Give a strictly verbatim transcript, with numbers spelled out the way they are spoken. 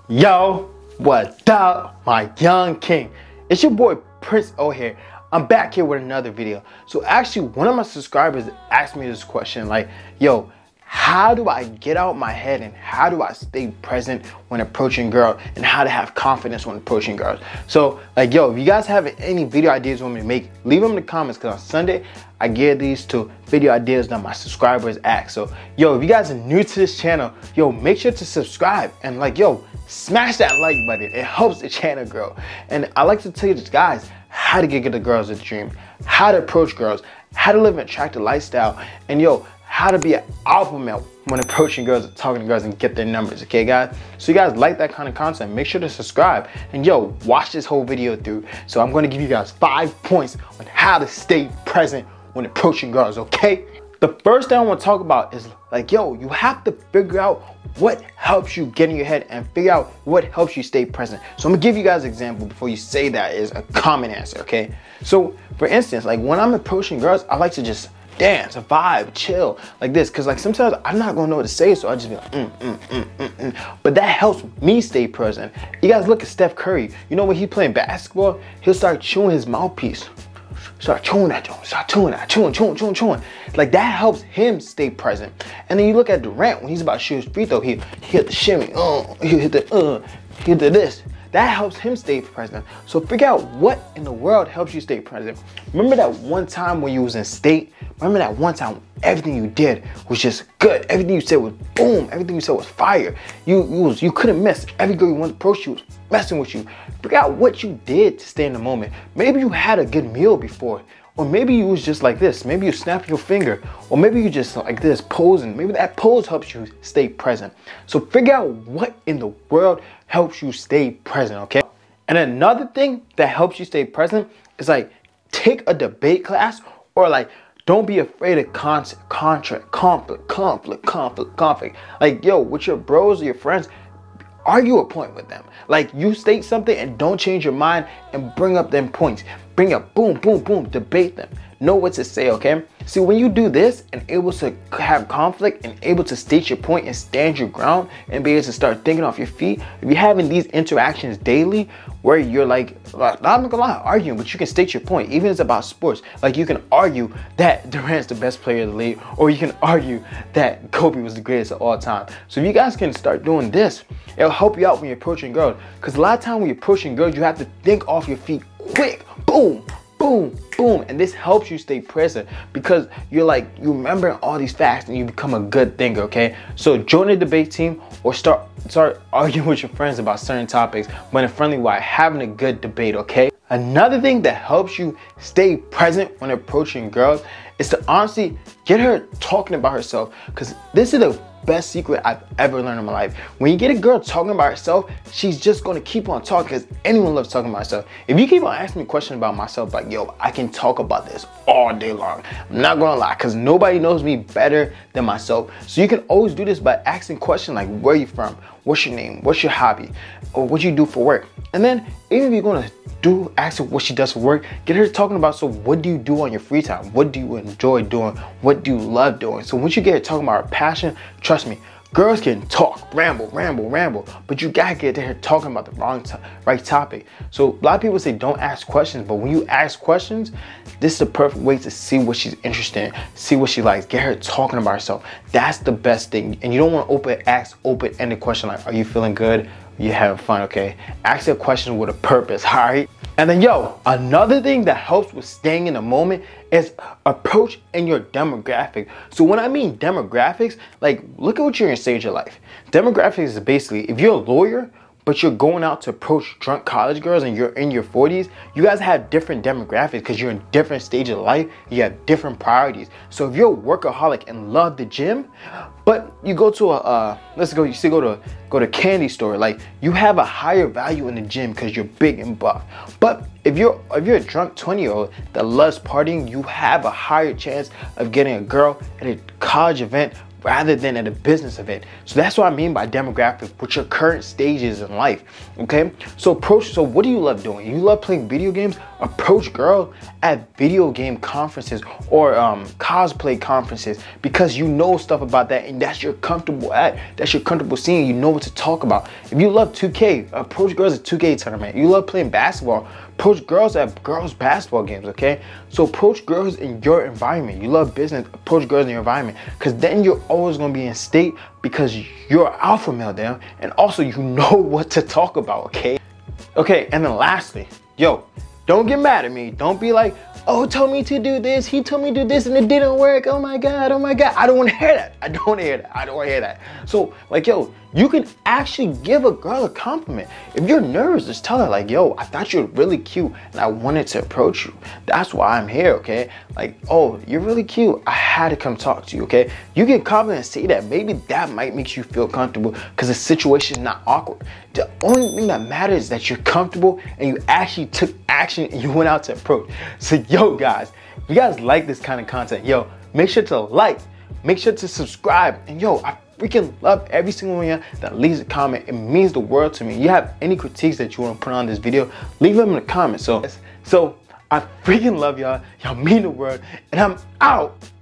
Yo, what up, my young king? It's your boy Prince O here. I'm back here with another video. So actually, one of my subscribers asked me this question, like, yo, how do I get out my head and how do I stay present when approaching girls and how to have confidence when approaching girls? So like, yo, if you guys have any video ideas you want me to make, leave them in the comments, because on Sunday I give these to video ideas that my subscribers ask. So yo, if you guys are new to this channel, yo, make sure to subscribe and like, yo, smash that like button. It helps the channel grow. And I like to tell you guys how to get the girls of the dream, how to approach girls, how to live an attractive lifestyle, and yo, how to be an alpha male when approaching girls, talking to girls, and get their numbers. Okay, guys? So you guys like that kind of content, make sure to subscribe. And yo, watch this whole video through. So I'm going to give you guys five points on how to stay present when approaching girls, okay? The first thing I want to talk about is like, yo, you have to figure out what helps you get in your head and figure out what helps you stay present. So I'm gonna give you guys an example before you say that is a common answer, okay? So for instance, like when I'm approaching girls, I like to just dance, vibe, chill, like this, because like sometimes I'm not gonna know what to say, so I just be like, mm, mm, mm, mm, mm. But that helps me stay present. You guys look at Steph Curry. You know when he's playing basketball, he'll start chewing his mouthpiece. Start chewing that joint, start chewing that, chewing, chewing, chewing, chewing. Like that helps him stay present. And then you look at Durant when he's about to shoot his free throw, he, he hit the shimmy, uh, he hit the, uh, he hit the this. That helps him stay present. So figure out what in the world helps you stay present. Remember that one time when you was in state? Remember that one time everything you did was just good. Everything you said was boom. Everything you said was fire. You, you, was, you couldn't miss. Every girl you wanted to approach you was messing with you. Figure out what you did to stay in the moment. Maybe you had a good meal before. Or maybe you was just like this. Maybe you snap your finger. Or maybe you just like this, posing. Maybe that pose helps you stay present. So figure out what in the world helps you stay present, okay? And another thing that helps you stay present is like take a debate class, or like don't be afraid of con contract, conflict, conflict, conflict, conflict. Like, yo, with your bros or your friends, argue a point with them. Like, you state something and don't change your mind and bring up them points. Bring up, boom, boom, boom, debate them. Know what to say, okay? See, when you do this and able to have conflict and able to state your point and stand your ground and be able to start thinking off your feet, if you're having these interactions daily where you're like, I'm not gonna lie, arguing, but you can state your point, even if it's about sports. Like, you can argue that Durant's the best player of the league, or you can argue that Kobe was the greatest of all time. So if you guys can start doing this, it'll help you out when you're approaching girls. Because a lot of time when you're approaching girls, you have to think off your feet quick, boom, boom, boom, and this helps you stay present because you're like, you remember all these facts and you become a good thinker, okay? So join the debate team or start start arguing with your friends about certain topics, but in a friendly way, having a good debate, okay? Another thing that helps you stay present when approaching girls is to honestly get her talking about herself, because this is the best secret I've ever learned in my life. When you get a girl talking about herself, she's just gonna keep on talking, because anyone loves talking about herself. If you keep on asking me questions about myself, like, yo, I can talk about this all day long. I'm not gonna lie, because nobody knows me better than myself. So you can always do this by asking questions like, where are you from? What's your name? What's your hobby? Or what you do for work? And then even if you're gonna do ask her what she does for work, get her talking about, so what do you do on your free time? What do you enjoy doing? What do you love doing? So once you get her talking about her passion, trust me, girls can talk, ramble, ramble, ramble, but you gotta get her talking about the wrong to right topic. So a lot of people say don't ask questions, but when you ask questions, this is the perfect way to see what she's interested in, see what she likes, get her talking about herself. That's the best thing. And you don't want to open ask open-ended question like, are you feeling good? Are you having fun? Okay, ask a question with a purpose. All right. And then yo, another thing that helps with staying in the moment is approach in your demographic. So when I mean demographics, like look at what you're in stage of life. Demographics is basically, if you're a lawyer, but you're going out to approach drunk college girls and you're in your forties, you guys have different demographics because you're in different stages of life. You have different priorities. So if you're a workaholic and love the gym, but you go to a, uh, let's go, you still go to, go to candy store, like you have a higher value in the gym because you're big and buff. But if you're, if you're a drunk twenty year old that loves partying, you have a higher chance of getting a girl at a college event rather than at a business event. So that's what I mean by demographic, with your current stages in life. Okay, so approach. So what do you love doing? You love playing video games? Approach girls at video game conferences or um, cosplay conferences, because you know stuff about that and that's you're comfortable at. That's you're comfortable seeing. You know what to talk about. If you love two K, approach girls at two K tournament. You love playing basketball, approach girls at girls basketball games. Okay, so approach girls in your environment. You love business, approach girls in your environment, because then you're always going to be in state, because you're alpha male there, and also you know what to talk about. Okay, okay, and then lastly, yo, don't get mad at me. Don't be like, oh, told me to do this, he told me to do this and it didn't work. Oh my God, oh my God. I don't want to hear that. I don't want to hear that. I don't want to hear that. So like, yo, you can actually give a girl a compliment. If you're nervous, just tell her like, yo, I thought you were really cute and I wanted to approach you. That's why I'm here, okay? Like, oh, you're really cute. I had to come talk to you, okay? You can compliment and say that. Maybe that might make you feel comfortable because the situation is not awkward. The only thing that matters is that you're comfortable and you actually took action and you went out to approach. So yo guys, if you guys like this kind of content, yo, make sure to like, make sure to subscribe, and yo, I freaking love every single one of you that leaves a comment. It means the world to me. You have any critiques that you want to put on this video, leave them in the comments. So, so I freaking love y'all. Y'all mean the world, and I'm out.